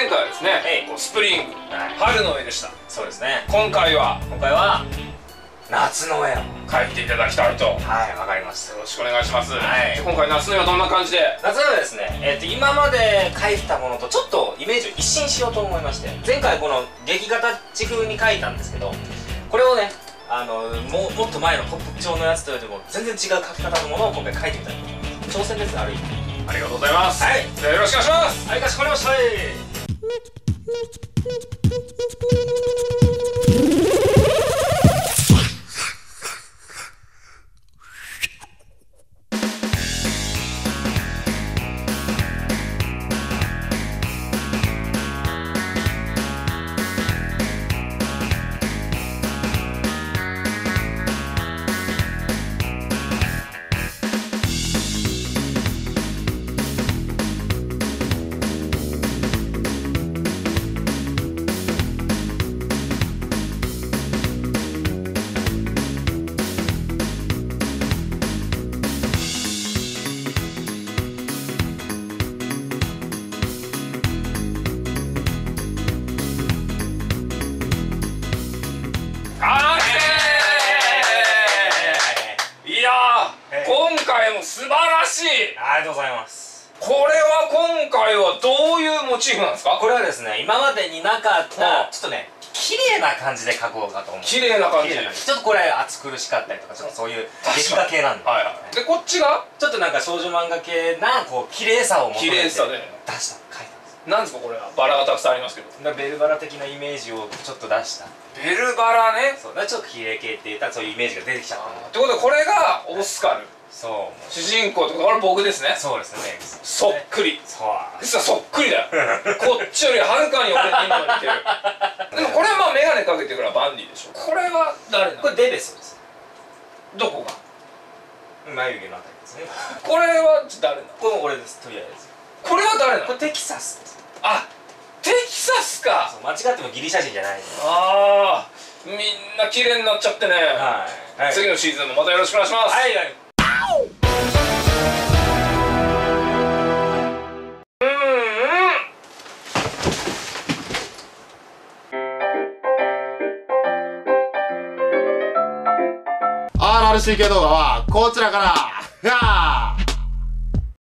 前回はですね、スプリング、春の絵でした。 そうですね。 今回は夏の絵を描いていただきたいと。 はい、わかりました。 よろしくお願いします。 はい。 今回夏の絵はどんな感じで？ 夏の絵はですね、今まで描いたものとちょっとイメージを一新しようと思いまして、前回この劇形風に描いたんですけど、これをね、もっと前のポップ調のやつというよりも全然違う描き方のものを今回描いてみたいと思います。挑戦です、ある意味。 ありがとうございます。はい、じゃあよろしくお願いします。 はい、かしこまりました。 今回も素晴らしい。 ありがとうございます。 これは今回はどういうモチーフなんですか？ これはですね、今までになかったちょっとね、綺麗な感じで描こうかと思う。 綺麗な感じ。 ちょっとこれ暑苦しかったりとか、ちょっとそういう劇画系なんで。 はいはい。でこっちがちょっとなんか少女漫画系なこう綺麗さを求めて綺麗さで出した描いたんです。 なんですかこれは？バラがたくさんありますけど。 ベルバラ的なイメージをちょっと出した。 ベルバラね。 そう。ちょっと綺麗系って言ったらそういうイメージが出てきちゃったんだ。 ってことでこれがオスカル。 そう。 主人公ってこれ僕ですね。 そうですね。 そっくり。 そう。 実はそっくりだよ。こっちよりはるかに俺に今似てる。でもこれはまあ眼鏡かけてるからバンディでしょ。これは誰なの？ これデベソです。 どこが？ 眉毛のあたりですね。 これは誰なの？ これも俺です。とりあえず。 これは誰なの？ これテキサスです。 あ、テキサスか。 間違ってもギリシャ人じゃない。 ああ、みんな綺麗になっちゃってね。 はい。 次のシーズンもまたよろしくお願いします。 はい。 RCK 動画はこちらから